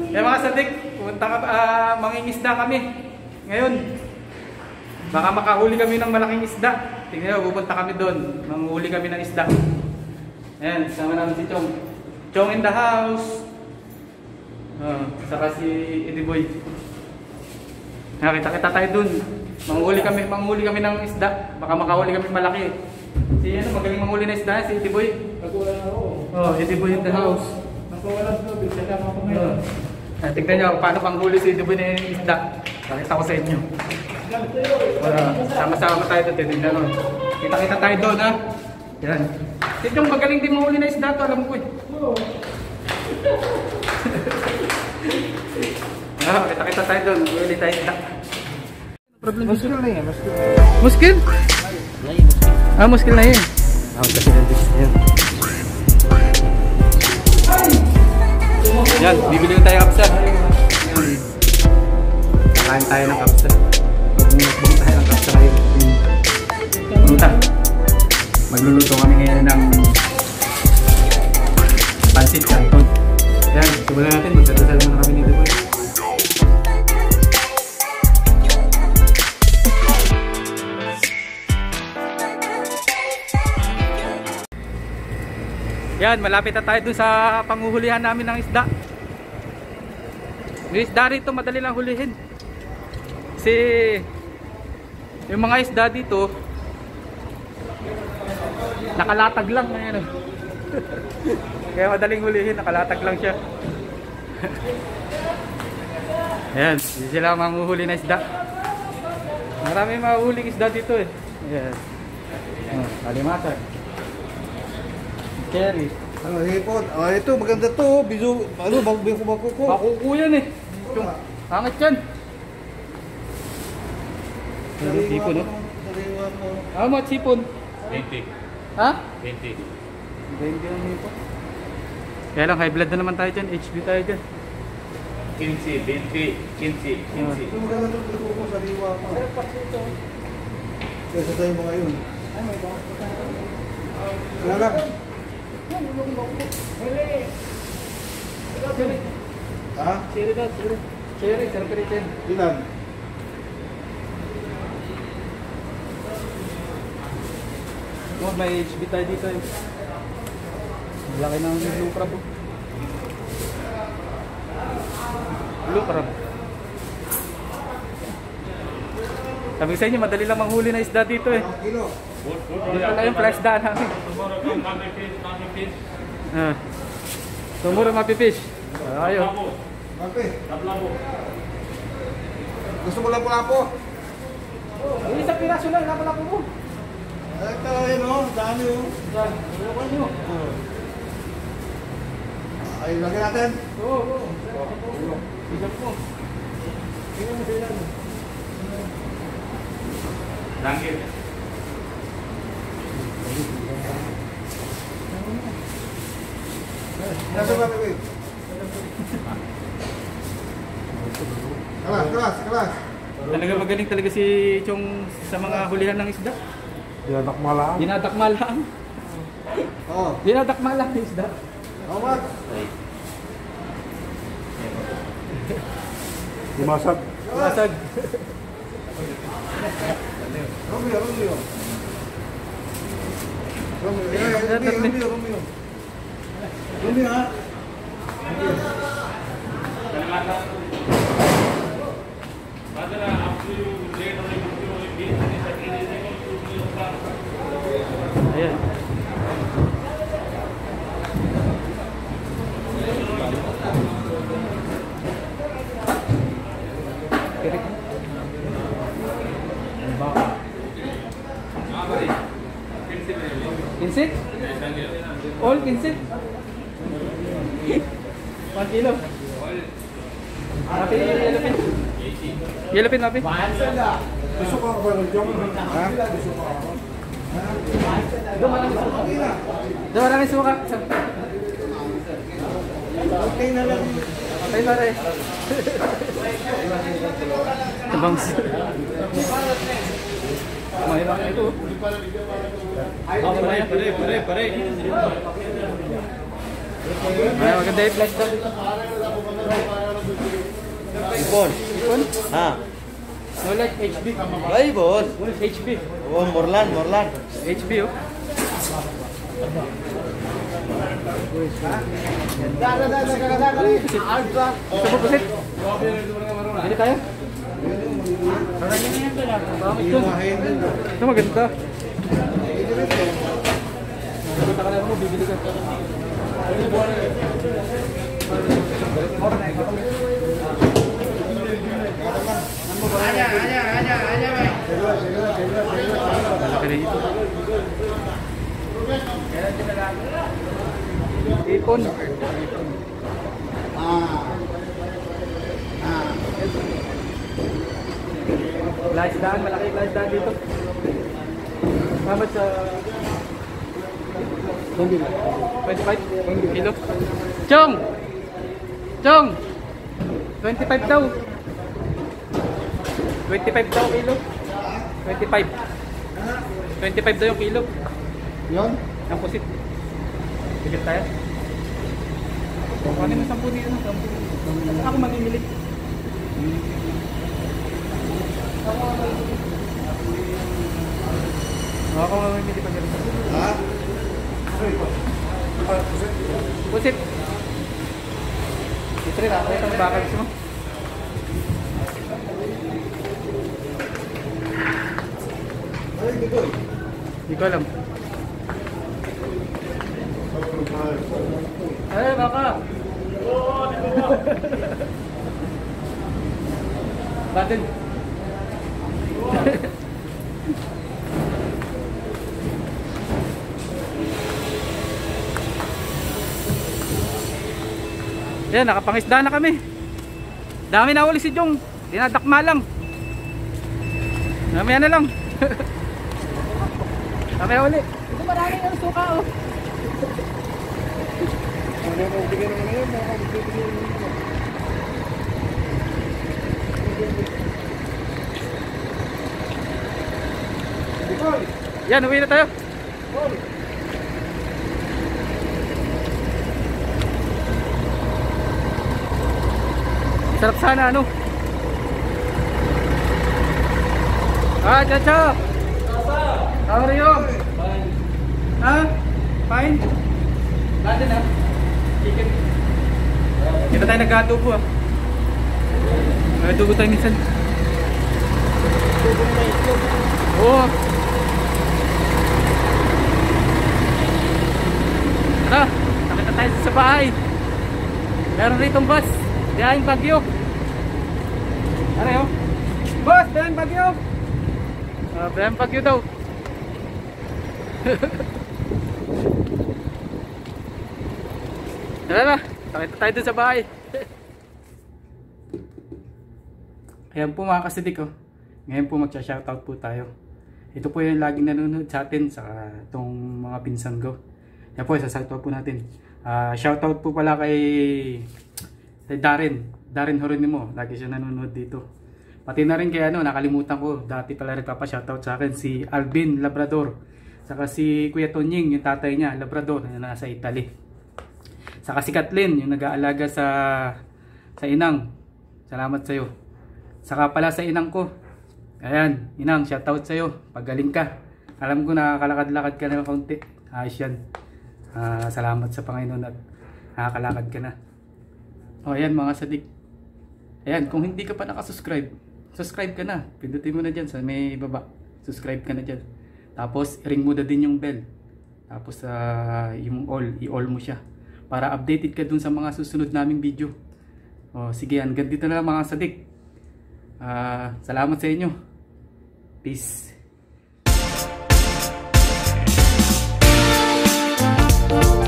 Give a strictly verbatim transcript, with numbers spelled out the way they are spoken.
Eh mga sadik, pumunta ka, uh, mangingisda kami ngayon. Baka makahuli kami ng malaking isda. Tingnan nyo, pupunta kami doon. Manghuli kami ng isda. Ayan, sama namin si Chong. Chong in the house. Oh, saka si Eddie Boy. Nakita-kita tayo doon. Manghuli kami, manghuli kami ng isda. Baka makahuli kami malaki. Si ano, magaling manghuli ng isda, si Eddie Boy. Nagwala na ako. Oh, Eddie Boy in the house. Nagwala na ako, kasama ko ngayon. Ah, tignan nyo paano panghuli si Eddie Boy ng isda. Pakita ko sa inyo. Uh, sama-sama tayo doon, tignan nyo. Kita-kita tayo doon, ha? Yan. Si Chong magaling din manghuli ng isda to, alam ko eh. Oo. Ah, kita-kita tayo doon, manghuli tayo isda. Muskil na yan, muskil. Muskil? Ah, muskil na yun. Ah, kasi nandito na yun. Yan, bibili na tayo kapsa. Kakain tayo ng kapsa. Magbubong tayo ng kapsa ngayon. Pumunta. Magluluto kami ngayon ng pansit canton. Yan, simulan natin. Magdadasal muna kami nito po. Yan, malapit na tayo dun sa panghuhulihan namin ng isda. Yung isda rito, madali lang hulihin. Kasi yung mga isda dito, nakalatag lang. Ayan. Kaya madaling hulihin, nakalatag lang siya. Ayan, hindi sila manghuhuli na isda. Marami mahuhuling isda dito eh. Ayan. Oh, kalimatag. Cherry. Ano, hipon. Ah, ito, maganda to. Biso, ano, bago ko makuko. Makuko yan eh. Yung, hangit yan. Sipon, no? Sariwa mo. How much sipon? twenty. Ha? twenty. twenty ang sipon. Kaya lang, high blood na naman tayo dyan. H B tayo dyan. quince, twenty, quince, quince. Ito maganda to. Biso ko, sariwa mo. Kesa tayo mga yun. Wala lang. Ha? Cherry daw, cherry. Cherry, cherry, cherry. Ilan? Oh, may H B tayo dito eh. Laki ng blue crab. Blue crab. Sabi sa inyo, madali lang manghuli na isda dito eh. Kilo. Dito lang yung flash daan namin. Ah. Tumuro mapifish. Ayaw. Mapi. Gusto mo lang pula po? Oh, isang piraso lang, napala ko mo. Ito, yun o. Dami o. Yan, ewan nyo. Ay, lagyan natin. Oo, oo. Bigat mo. Tingnan mo sila. Langit. Nasa ba, Pipi? Kalas, kalas, kalas. Talaga magaling talaga si Chong sa mga hulihan ng isda. Dinadakma lang. Dinadakma lang. Oo. Dinadakma lang ng isda. How much? Lumasag. Masag. Romeo, Romeo. Romeo, yeah, Romeo, Romeo, Romeo. Romeo, ha? Ayan. Kirik. Kinsit? All kinsit? One kilo. Mapi, yellow pin. Yellow pin, mapi. Gusto ko ako ba ng jong? Ha? Gusto ko ako. Doon marami suka. Doon marami suka. Okay na lang. Okay na rin. Bangs. Mahirap na ito. Pare, pare, pare, pare. Ay, maganda yung flash down dito. Ipon. Ipon? Ha? No like H B. Baibon. H B. Oh, Morlan, Morlan. H B oh. Gusto mo pusit? Bili tayo? Bakit yun? Ito maganda. Punta ka lang mo, bibili ka. Aja, aja, aja, aja, bay. Malaki na ito. Ipon. Laisdaan, malaki yung laisdaan dito. How much sa... twenty-five kilo. Chong! Chong! twenty-five daw. twenty-five daw kilo. twenty-five. twenty-five daw yung kilo. Yon? Ang pusit. Bigit tayo. Kuhanin mo sampu dito. Ako mamimili. Ako mamimili pa ganito. Ha? Pusit. Ito rin ako. Ito ang bakal mo. Ay, dito. Hindi ko alam. Ay, baka. Batin. Yan, nakapangisda na kami. Dami na uli si Jong. Dinadakma lang. Dami na lang. Dami na uli. Ito marami ang suka oh. Ano mo bigyan naman ngayon? Mga bigyan naman. Nicole! Yan, uwi na tayo. Nicole! Sarap sana ano. Ah, Chacha. How are you? Fine. Ah? Fine? Lahat na. Chicken. Kita tayo nag-adobo ah. Nag-adobo tayo minsan. Oo. Tara, nakita tayo sa bahay. Meron rito ang bus. Diyan Bagyo. Ano yun? Boss, diyan Bagyo. Ah, diyan Bagyo daw. Tara na, nakita tayo dun sa bahay. Ayan po mga kasidik oh. Ngayon po magsha-shoutout po tayo. Ito po yung laging nanonood sa atin sa itong mga pinsan ko. Yan po, isa-shoutout po natin. Uh, shoutout po pala kay kay Darren. Darren Horonimo. Lagi siya nanonood dito. Pati na rin kay ano, nakalimutan ko. Dati pala nagpapa-shoutout sa akin si Alvin Labrador. Saka si Kuya Tonying, yung tatay niya, Labrador, na nasa Italy. Saka si Kathleen, yung nag-aalaga sa sa inang. Salamat sa iyo. Saka pala sa inang ko. Ayan, inang, shoutout sa iyo. Pagaling ka. Alam ko nakakalakad-lakad ka na ng kaunti. Ayos yan. Uh, salamat sa Panginoon at nakakalakad ka na. O ayan mga sadik. Ayan, kung hindi ka pa nakasubscribe, subscribe ka na. Pindutin mo na dyan sa may baba. Subscribe ka na dyan. Tapos ring mo na din yung bell. Tapos uh, yung all, i-all mo siya. Para updated ka dun sa mga susunod naming video. O sige, hanggang dito na lang mga sadik. Uh, salamat sa inyo. Peace.